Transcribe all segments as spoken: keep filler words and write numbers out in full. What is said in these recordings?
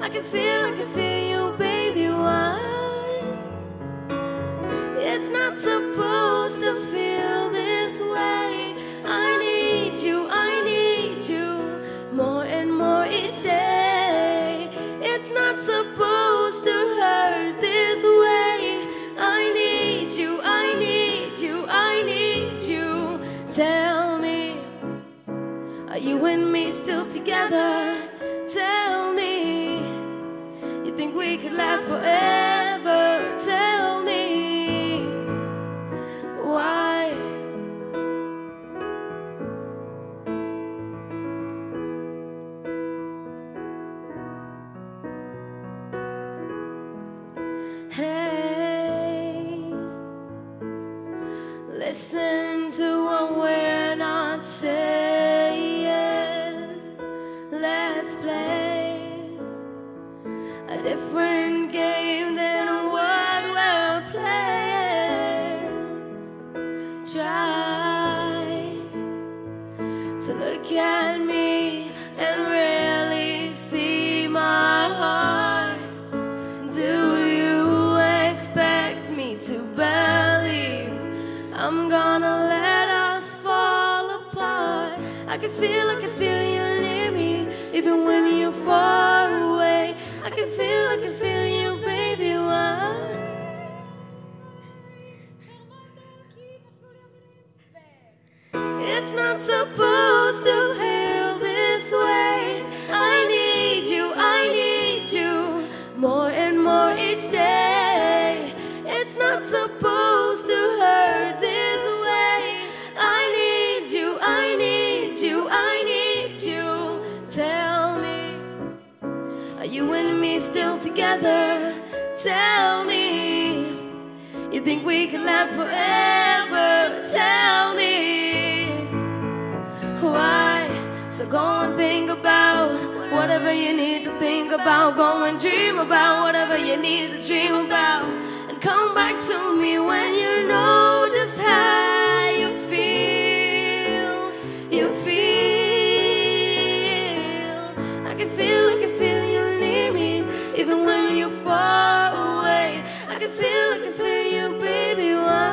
I can feel, I can feel you, baby, why? It's not supposed to feel this way. I need you, I need you more and more each day. It's not supposed to hurt this way. I need you, I need you, I need you. Tell me, are you and me still together? Tell me, you think we could last forever? Tell me, why? Hey, listen to what we're not saying. Let's play a different game than what we're playing. Try to look at me and really see my heart. Do you expect me to believe I'm gonna let us fall apart? I can feel, I can feel you near me, even when you're far away. I can feel, I can feel you, baby, why? It's not supposed to feel this way. I need you, I need you more and more each day. It's not supposed to hurt this way. I need you, I need you, I need you. Tell me, are you and me still together? Tell me, you think we can last forever? Tell me, why? So go and think about whatever you need to think about. Go and dream about whatever you need to dream about. And come back to me when you know just how you feel. You feel. I can feel, I can feel you near me, even when you're far away. I can feel, I can feel you, baby, why?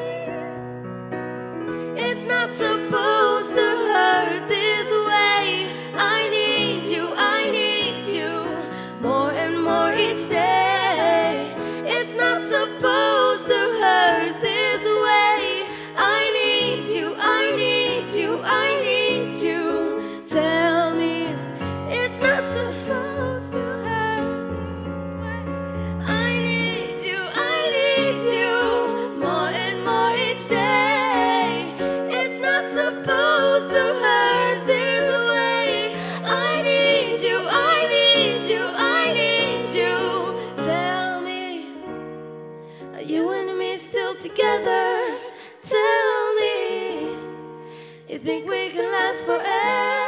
It's not supposed to hurt this way. I need you, I need you more and more each day. It's not supposed to hurt this way. I need you, I need you, I need you. Tell me, it's not supposed to hurt this way. I need you, I need you more and more each day. It's not supposed to hurt this way. I need you, I need you, I need you. Tell me, are you and me still together? Tell me, you think we can last forever?